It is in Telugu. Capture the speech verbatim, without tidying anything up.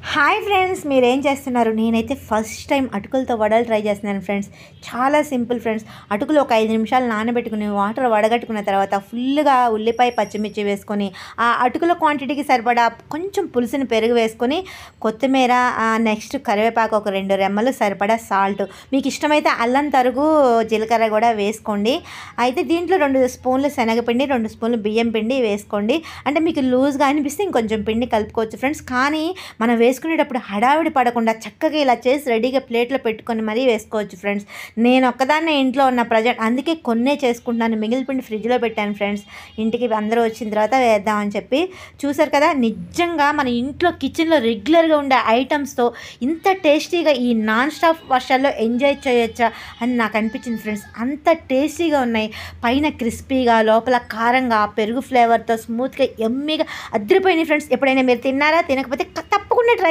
హాయ్ ఫ్రెండ్స్, మీరేం చేస్తున్నారు? నేనైతే ఫస్ట్ టైం అటుకులతో వడలు ట్రై చేస్తున్నాను ఫ్రెండ్స్. చాలా సింపుల్ ఫ్రెండ్స్. అటుకులు ఒక ఐదు నిమిషాలు నానబెట్టుకుని వాటర్ వడగట్టుకున్న తర్వాత ఫుల్గా ఉల్లిపాయ పచ్చిమిర్చి వేసుకొని ఆ అటుకుల క్వాంటిటీకి సరిపడా కొంచెం పులుసుని పెరుగు వేసుకొని కొత్తిమీర, నెక్స్ట్ కరివేపాకు ఒక రెండు రెమ్మలు సరిపడా సాల్ట్, మీకు ఇష్టమైతే అల్లం తరుగు జీలకర్ర కూడా వేసుకోండి. అయితే దీంట్లో రెండు స్పూన్లు శనగపిండి, రెండు స్పూన్లు బియ్యం పిండి వేసుకోండి. అంటే మీకు లూజ్గా అనిపిస్తే ఇంకొంచెం పిండి కలుపుకోవచ్చు ఫ్రెండ్స్. కానీ మనం వేసుకునేటప్పుడు హడావిడి పడకుండా చక్కగా ఇలా చేసి రెడీగా ప్లేట్లో పెట్టుకొని మరీ వేసుకోవచ్చు ఫ్రెండ్స్. నేను ఒక్కదాన్నే ఇంట్లో ఉన్న ప్రజెంట్, అందుకే కొన్నే చేసుకుంటున్నాను. మిగిలిన పిండి ఫ్రిడ్జ్లో పెట్టాను ఫ్రెండ్స్, ఇంటికి అందరూ వచ్చిన తర్వాత వేద్దామని చెప్పి. చూసారు కదా, నిజంగా మన ఇంట్లో కిచెన్లో రెగ్యులర్గా ఉండే ఐటమ్స్తో ఇంత టేస్టీగా ఈ నాన్ స్టాప్ వర్షాల్లో ఎంజాయ్ చేయొచ్చా అని నాకు అనిపించింది ఫ్రెండ్స్. అంత టేస్టీగా ఉన్నాయి. పైన క్రిస్పీగా, లోపల కారంగా, పెరుగు ఫ్లేవర్తో స్మూత్గా ఎమ్మీగా అద్దరిపోయినాయి ఫ్రెండ్స్. ఎప్పుడైనా మీరు తిన్నారా? తినకపోతే తప్పకుండా ట్రై